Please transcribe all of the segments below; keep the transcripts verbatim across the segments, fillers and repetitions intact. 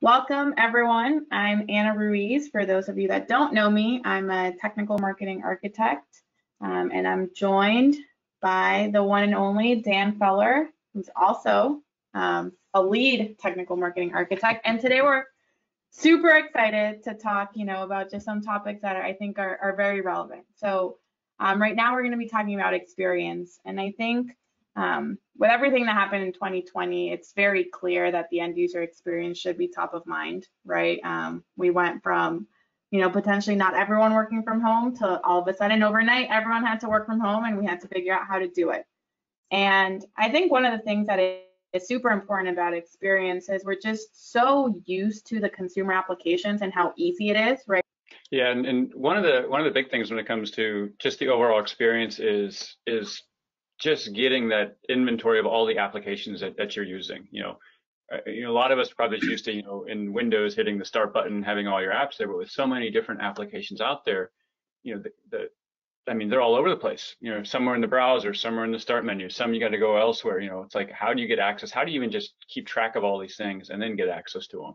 Welcome, everyone. I'm Anna Ruiz. For those of you that don't know me, I'm a technical marketing architect, um, and I'm joined by the one and only Dan Feller, who's also um, a lead technical marketing architect. And today we're super excited to talk, you know, about just some topics that are, I think are, are very relevant. So um, right now we're going to be talking about experience, and I think Um, with everything that happened in twenty twenty, it's very clear that the end user experience should be top of mind, right? Um, we went from, you know, potentially not everyone working from home to all of a sudden overnight, everyone had to work from home and we had to figure out how to do it. And I think one of the things that is super important about experience is we're just so used to the consumer applications and how easy it is, right? Yeah, and, and one of the one of the big things when it comes to just the overall experience is is just getting that inventory of all the applications that, that you're using. You know, uh, you know, a lot of us probably used to, you know, in Windows hitting the start button, having all your apps there, but with so many different applications out there, you know, the, the I mean, they're all over the place. You know, somewhere in the browser, somewhere in the start menu, some you got to go elsewhere. You know, it's like, how do you get access? How do you even just keep track of all these things and then get access to them?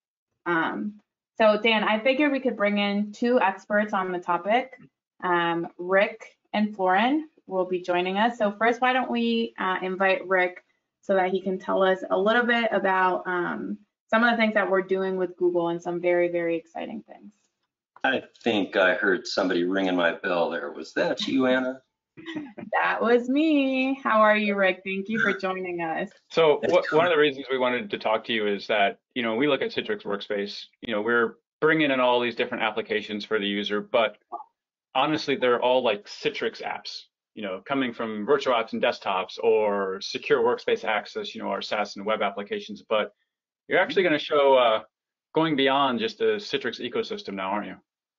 Um, so Dan, I figured we could bring in two experts on the topic. Um, Rick and Florin will be joining us. So first, why don't we uh, invite Rick so that he can tell us a little bit about um, some of the things that we're doing with Google and some very, very exciting things. I think I heard somebody ringing my bell there. Was that you, Anna? That was me. How are you, Rick? Thank you for joining us. So what, one of the reasons we wanted to talk to you is that, you know, we look at Citrix Workspace, you know, we're bringing in all these different applications for the user, but honestly, they're all like Citrix apps, you know, coming from virtual apps and desktops or secure workspace access, you know, our SaaS and web applications. But you're actually going to show uh, going beyond just the Citrix ecosystem now, aren't you?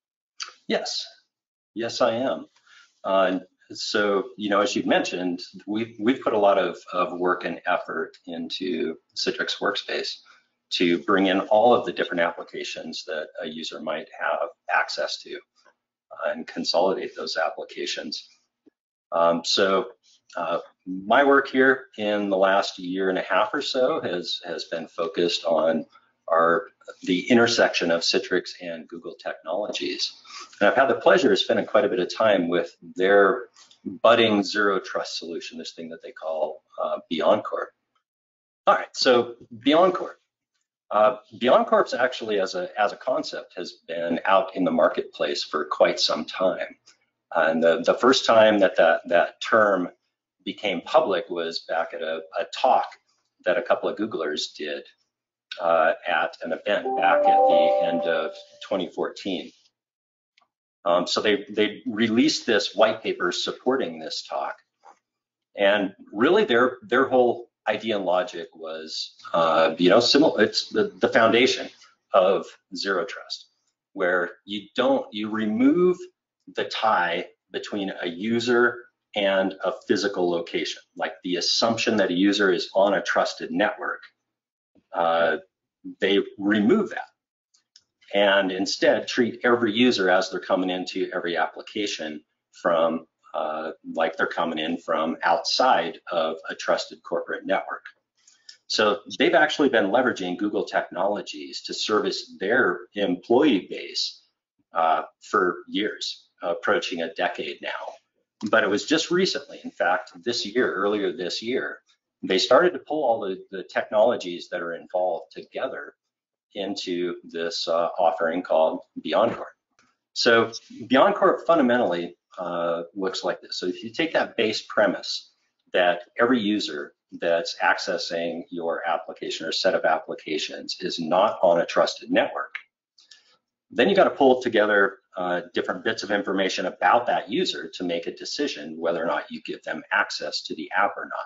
Yes, yes, I am. Uh, so, you know, as you've mentioned, we've, we've put a lot of, of work and effort into Citrix Workspace to bring in all of the different applications that a user might have access to uh, and consolidate those applications. Um, so uh, my work here in the last year and a half or so has, has been focused on our, the intersection of Citrix and Google technologies. And I've had the pleasure of spending quite a bit of time with their budding zero trust solution, this thing that they call uh, BeyondCorp. All right, so BeyondCorp. Uh, BeyondCorp actually as a, as a concept has been out in the marketplace for quite some time. And the, the first time that, that that term became public was back at a, a talk that a couple of Googlers did uh, at an event back at the end of twenty fourteen. Um, so they, they released this white paper supporting this talk. And really their, their whole idea and logic was, uh, you know, similar, it's the, the foundation of zero trust, where you don't, you remove the tie between a user and a physical location, like the assumption that a user is on a trusted network. Uh, they remove that and instead treat every user as they're coming into every application from, uh, like they're coming in from outside of a trusted corporate network. So they've actually been leveraging Google technologies to service their employee base uh, for years. Approaching a decade now. But it was just recently, in fact, this year, earlier this year, they started to pull all the, the technologies that are involved together into this uh, offering called BeyondCorp. So BeyondCorp fundamentally uh, looks like this. So if you take that base premise that every user that's accessing your application or set of applications is not on a trusted network, then you got to pull together uh, different bits of information about that user to make a decision whether or not you give them access to the app or not.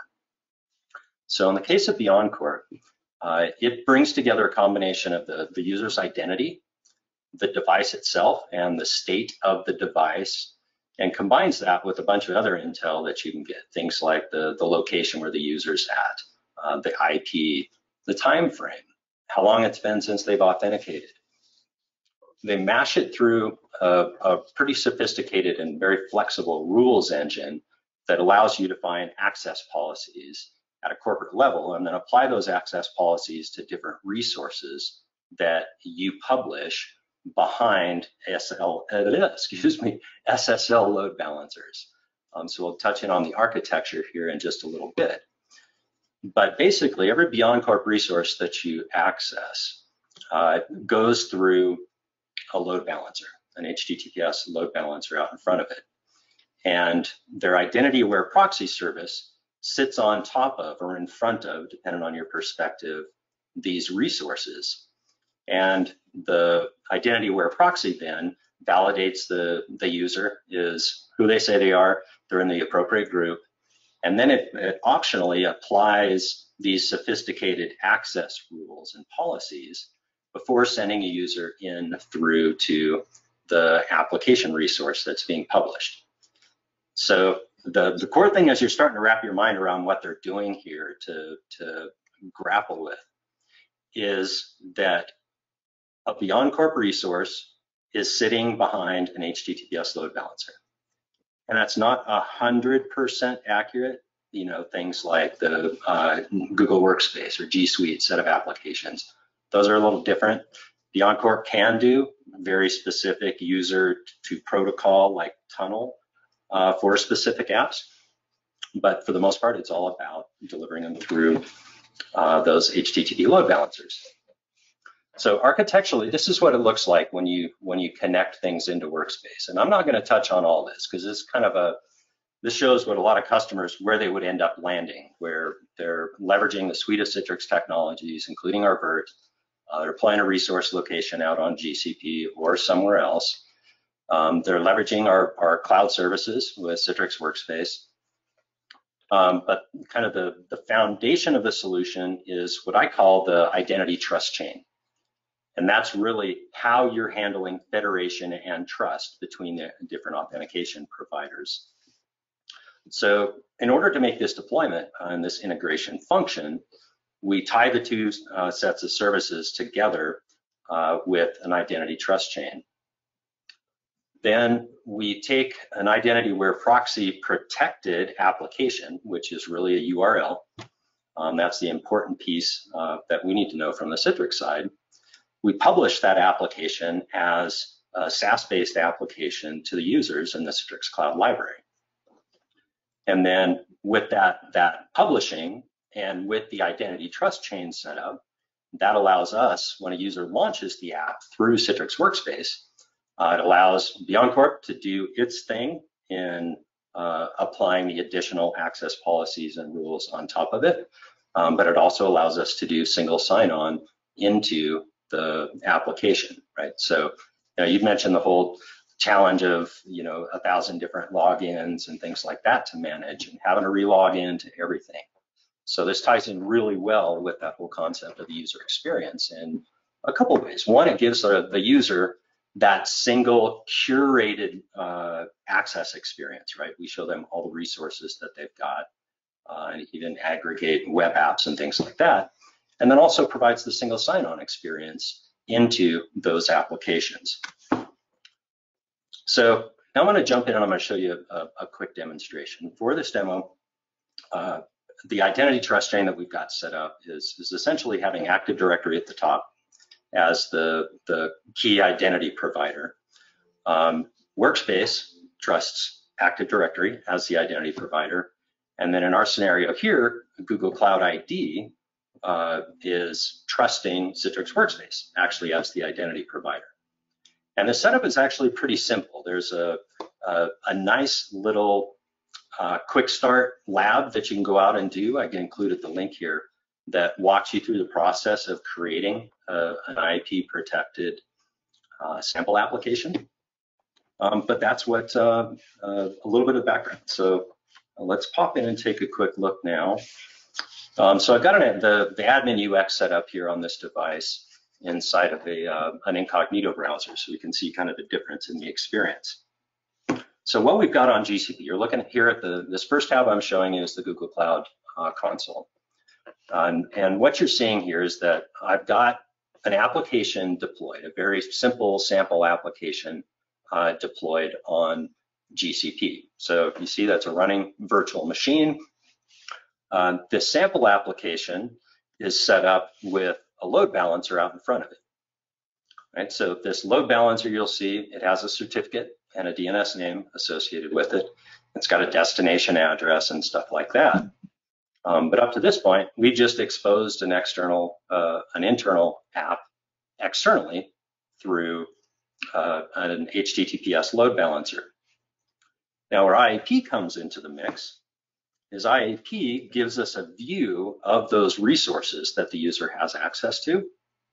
So in the case of BeyondCorp, uh, it brings together a combination of the, the user's identity, the device itself, and the state of the device, and combines that with a bunch of other intel that you can get, things like the, the location where the user's at, uh, the I P, the time frame, how long it's been since they've authenticated. They mash it through a, a pretty sophisticated and very flexible rules engine that allows you to find access policies at a corporate level and then apply those access policies to different resources that you publish behind S L, uh, excuse me, S S L load balancers. Um, so we'll touch in on the architecture here in just a little bit. But basically, every BeyondCorp resource that you access uh, goes through a load balancer, an H T T P S load balancer out in front of it. And their identity-aware proxy service sits on top of or in front of, depending on your perspective, these resources. And the identity-aware proxy then validates the, the user is who they say they are, they're in the appropriate group, and then it, it optionally applies these sophisticated access rules and policies before sending a user in through to the application resource that's being published. So the, the core thing is you're starting to wrap your mind around what they're doing here to, to grapple with is that a BeyondCorp resource is sitting behind an H T T P S load balancer. And that's not one hundred percent accurate. You know, things like the uh, Google Workspace or G Suite set of applications. Those are a little different. BeyondCorp can do very specific user to protocol like tunnel uh, for specific apps. But for the most part, it's all about delivering them through uh, those H T T P load balancers. So architecturally, this is what it looks like when you when you connect things into Workspace. And I'm not going to touch on all this because it's kind of a, this shows what a lot of customers, where they would end up landing, where they're leveraging the suite of Citrix technologies, including our Vert. Uh, they're applying a resource location out on G C P or somewhere else. Um, they're leveraging our, our cloud services with Citrix Workspace. Um, but kind of the, the foundation of the solution is what I call the identity trust chain. And that's really how you're handling federation and trust between the different authentication providers. So in order to make this deployment uh, and this integration function, we tie the two uh, sets of services together uh, with an identity trust chain. Then we take an identity-aware proxy protected application, which is really a U R L. Um, that's the important piece uh, that we need to know from the Citrix side. We publish that application as a SaaS-based application to the users in the Citrix Cloud Library. And then with that, that publishing and with the identity trust chain set up, that allows us, when a user launches the app through Citrix Workspace, uh, it allows BeyondCorp to do its thing in uh, applying the additional access policies and rules on top of it. Um, but it also allows us to do single sign-on into the application, right? So, you know, you've mentioned the whole challenge of, you know, a thousand different logins and things like that to manage and having to re-log into everything. So this ties in really well with that whole concept of the user experience in a couple of ways. One, it gives the, the user that single curated uh, access experience, right? We show them all the resources that they've got uh, and even aggregate web apps and things like that. And then also provides the single sign-on experience into those applications. So now I'm going to jump in and I'm going to show you a, a quick demonstration. For this demo, uh, the identity trust chain that we've got set up is, is essentially having Active Directory at the top as the, the key identity provider. Um, Workspace trusts Active Directory as the identity provider. And then in our scenario here, Google Cloud I D uh, is trusting Citrix Workspace actually as the identity provider. And the setup is actually pretty simple. There's a, a, a nice little uh, quick start lab that you can go out and do. I included the link here that walks you through the process of creating a, an I P protected uh, sample application. Um, but that's what uh, uh, a little bit of background. So uh, let's pop in and take a quick look now. Um, so I've got an, the, the admin U X set up here on this device inside of a, uh, an incognito browser, so we can see kind of the difference in the experience. So what we've got on G C P, you're looking at here at the, this first tab I'm showing you is the Google Cloud uh, console. Um, and what you're seeing here is that I've got an application deployed, a very simple sample application uh, deployed on G C P. So you see that's a running virtual machine. Uh, this sample application is set up with a load balancer out in front of it. right? So this load balancer, you'll see it has a certificate and a D N S name associated with it. It's got a destination address and stuff like that. Um, but up to this point, we just exposed an external, uh, an internal app externally through uh, an H T T P S load balancer. Now, where I A P comes into the mix is I A P gives us a view of those resources that the user has access to.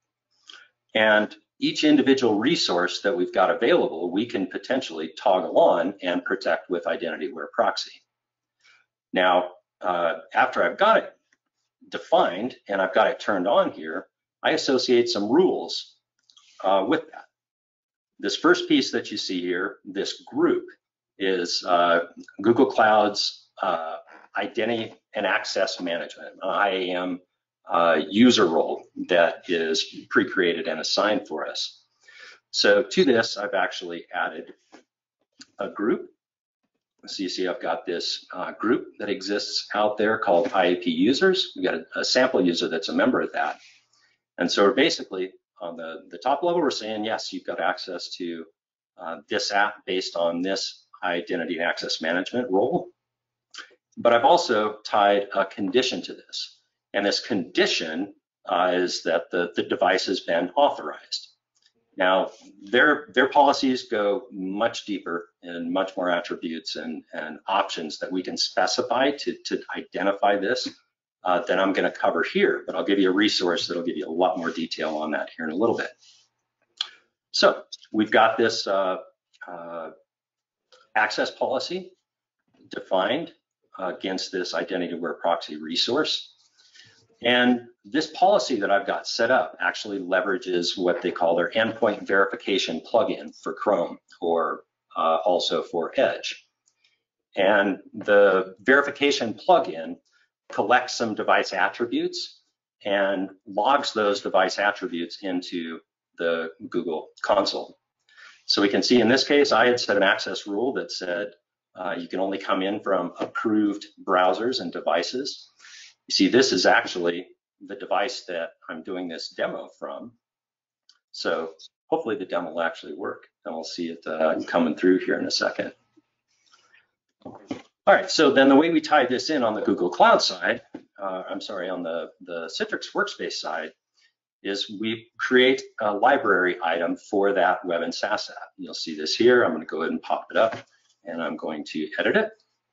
And each individual resource that we've got available, we can potentially toggle on and protect with identity-aware proxy. Now, uh, after I've got it defined and I've got it turned on here, I associate some rules uh, with that. This first piece that you see here, this group, is uh, Google Cloud's uh, Identity and Access Management, I A M uh, user role that is pre-created and assigned for us. So to this, I've actually added a group. So you see I've got this uh, group that exists out there called I A P users. We've got a, a sample user that's a member of that. And so we're basically on the, the top level, we're saying, yes, you've got access to uh, this app based on this identity and access management role. But I've also tied a condition to this. And this condition uh, is that the, the device has been authorized. Now, their, their policies go much deeper and much more attributes and, and options that we can specify to, to identify this uh, than I'm going to cover here. But I'll give you a resource that'll give you a lot more detail on that here in a little bit. So we've got this uh, uh, access policy defined uh, against this identity-aware proxy resource. And this policy that I've got set up actually leverages what they call their endpoint verification plugin for Chrome, or uh, also for Edge. And the verification plugin collects some device attributes and logs those device attributes into the Google console. So we can see in this case, I had set an access rule that said uh, you can only come in from approved browsers and devices. You see, this is actually the device that I'm doing this demo from. So hopefully the demo will actually work, and we'll see it uh, coming through here in a second. All right, so then the way we tie this in on the Google Cloud side, uh, I'm sorry, on the, the Citrix Workspace side, is we create a library item for that web and SaaS app. You'll see this here. I'm going to go ahead and pop it up, and I'm going to edit it.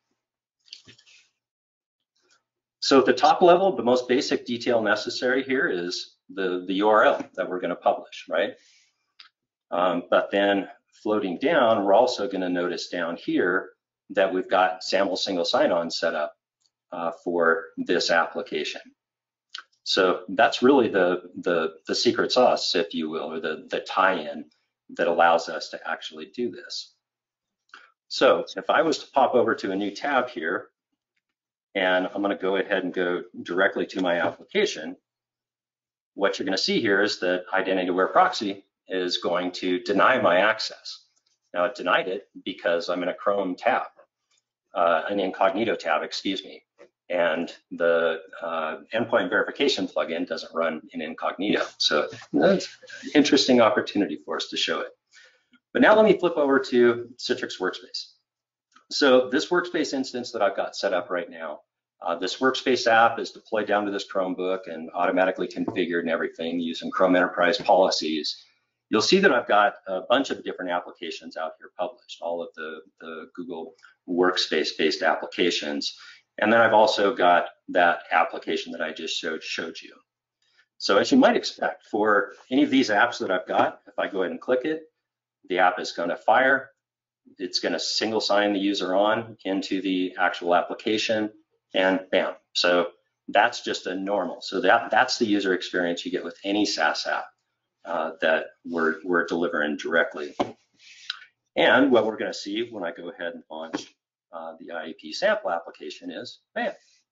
So at the top level, the most basic detail necessary here is the, the U R L that we're going to publish, right? Um, but then floating down, we're also going to notice down here that we've got SAML single sign-on set up uh, for this application. So that's really the, the, the secret sauce, if you will, or the, the tie-in that allows us to actually do this. So if I was to pop over to a new tab here, and I'm going to go ahead and go directly to my application, what you're going to see here is that identity-aware proxy is going to deny my access. Now, it denied it because I'm in a Chrome tab, uh, an incognito tab, excuse me, and the uh, endpoint verification plugin doesn't run in incognito. So that's an interesting opportunity for us to show it. But now let me flip over to Citrix Workspace. So this Workspace instance that I've got set up right now, uh, this Workspace app is deployed down to this Chromebook and automatically configured and everything using Chrome Enterprise policies. You'll see that I've got a bunch of different applications out here published, all of the, the Google Workspace-based applications. And then I've also got that application that I just showed, showed you. So as you might expect, for any of these apps that I've got, if I go ahead and click it, the app is going to fire. It's going to single sign the user on into the actual application, and bam. So that's just a normal. So that, that's the user experience you get with any SaaS app uh, that we're, we're delivering directly. And what we're going to see when I go ahead and launch uh, the I A P sample application is bam.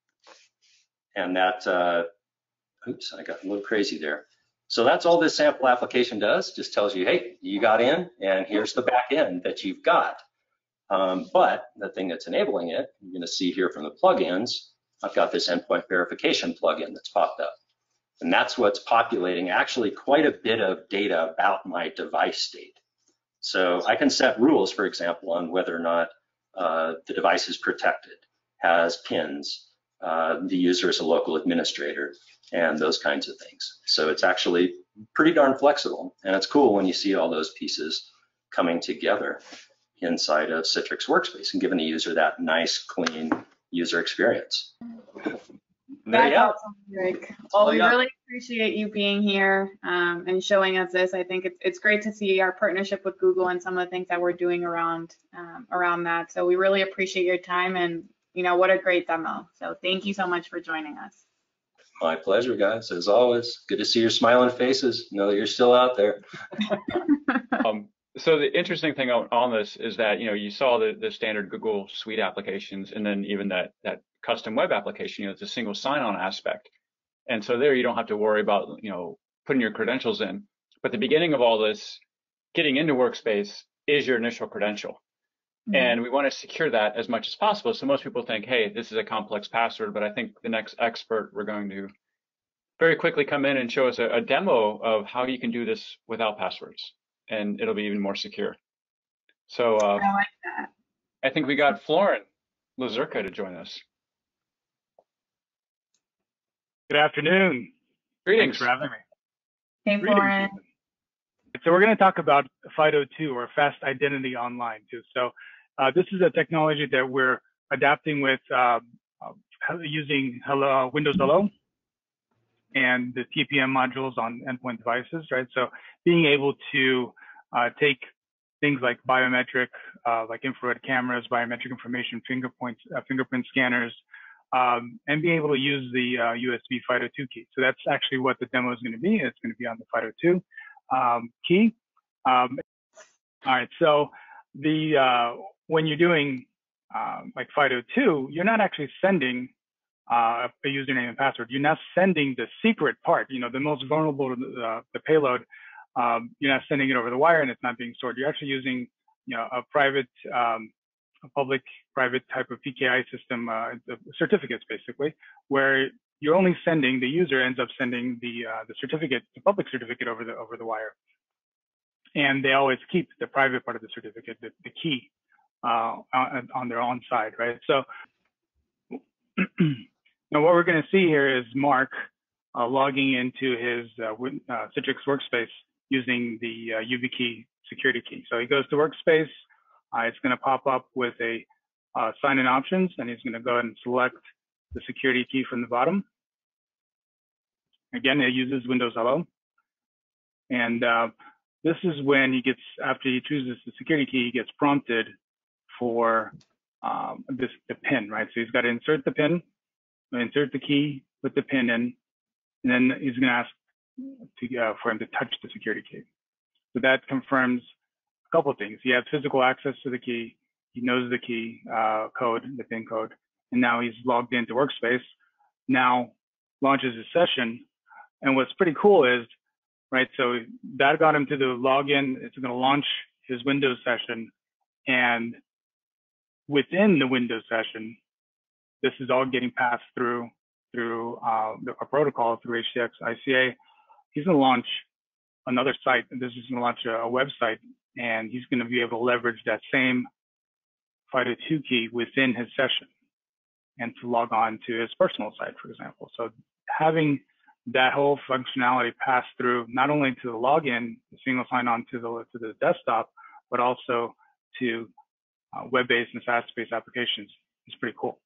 And that, uh, oops, I got a little crazy there. So that's all this sample application does, just tells you, hey, you got in, and here's the back end that you've got. Um, but the thing that's enabling it, you're going to see here from the plugins, I've got this endpoint verification plugin that's popped up. And that's what's populating actually quite a bit of data about my device state. So I can set rules, for example, on whether or not uh, the device is protected, has pins, uh, the user is a local administrator, and those kinds of things. So it's actually pretty darn flexible, and it's cool when you see all those pieces coming together inside of Citrix Workspace and giving the user that nice, clean user experience. There you go. Rick. Well, we really appreciate you being here um, and showing us this. I think it's it's great to see our partnership with Google and some of the things that we're doing around um, around that. So we really appreciate your time, and you know what a great demo. So thank you so much for joining us. My pleasure, guys. As always, good to see your smiling faces. Know that you're still out there. um, so the interesting thing on, on this is that you know you saw the the standard Google Suite applications, and then even that that custom web application. You know, it's a single sign-on aspect, and so there you don't have to worry about you know putting your credentials in. But the beginning of all this, getting into Workspace, is your initial credential, mm-hmm. and we want to secure that as much as possible. So most people think, hey, this is a complex password, but I think the next expert we're going to very quickly come in and show us a, a demo of how you can do this without passwords, and it'll be even more secure. So uh, I like that. I think we got Florin Lazurka to join us. Good afternoon. Greetings. Thanks for having me. Hey, Florin. So we're going to talk about FIDO two, or Fast Identity Online too. So uh, this is a technology that we're adapting with uh, uh, using Hello, Windows Hello and the T P M modules on endpoint devices, right? So being able to uh, take things like biometric, uh, like infrared cameras, biometric information, fingerprint, uh, fingerprint scanners, um, and be able to use the uh, U S B FIDO two key. So that's actually what the demo is going to be. It's going to be on the FIDO two um, key. Um, all right, so the uh, when you're doing uh, like FIDO two, you're not actually sending uh, a username and password. You're not sending the secret part, you know, the most vulnerable to the, uh, the payload. Um, you're not sending it over the wire and it's not being stored. You're actually using, you know, a private, um, a public private type of P K I system, uh, the certificates basically, where you're only sending, the user ends up sending the uh, the certificate, the public certificate over the over the wire, and they always keep the private part of the certificate, the, the key, uh, on, on their own side, right? So now what we're going to see here is Mark uh, logging into his uh, uh, Citrix Workspace using the uh, YubiKey security key. So he goes to Workspace. Uh, it's going to pop up with a uh, sign-in options, and he's going to go ahead and select the security key from the bottom. Again, it uses Windows Hello. And uh, this is when he gets, after he chooses the security key, he gets prompted for um, this the pin, right? So he's got to insert the pin, insert the key, put the pin in, and then he's going to ask to, uh, for him to touch the security key. So that confirms a couple of things. He has physical access to the key. He knows the key uh, code, the pin code, and now he's logged into Workspace. Now launches his session. And what's pretty cool is, right, so that got him to the login. It's going to launch his Windows session. And within the Windows session, this is all getting passed through through uh, a protocol through H T T P S I C A. He's going to launch another site. This is going to launch a, a website, and he's going to be able to leverage that same FIDO two key within his session and to log on to his personal site, for example. So having that whole functionality pass through not only to the login, the single sign-on to the to the desktop, but also to uh, web-based and SaaS-based applications is pretty cool.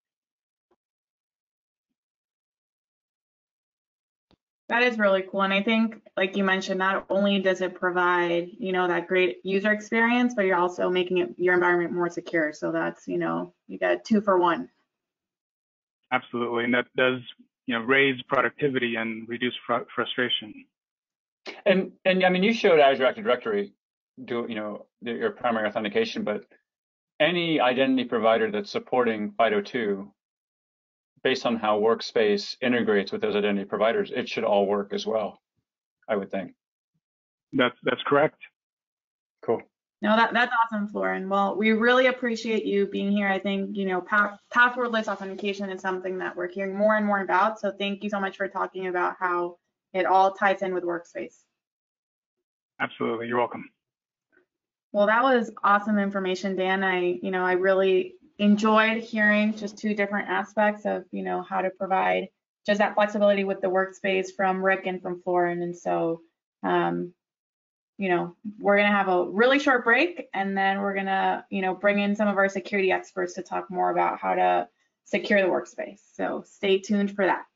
That is really cool. And I think, like you mentioned, not only does it provide, you know, that great user experience, but you're also making it your environment more secure. So that's, you know, you got two for one. Absolutely. And that does, you know, raise productivity and reduce fr frustration. And, and I mean, you showed Azure Active Directory do, you know, your primary authentication, but any identity provider that's supporting FIDO two, based on how Workspace integrates with those identity providers, it should all work as well, I would think. That's, that's correct. Cool. No, that, that's awesome, Florin. Well, we really appreciate you being here. I think, you know, pa passwordless authentication is something that we're hearing more and more about. So thank you so much for talking about how it all ties in with Workspace. Absolutely, you're welcome. Well, that was awesome information, Dan. I, you know, I really enjoyed hearing just two different aspects of, you know, how to provide just that flexibility with the Workspace from Rick and from Florin. And so, um, you know, we're going to have a really short break, and then we're going to, you know, bring in some of our security experts to talk more about how to secure the Workspace. So stay tuned for that.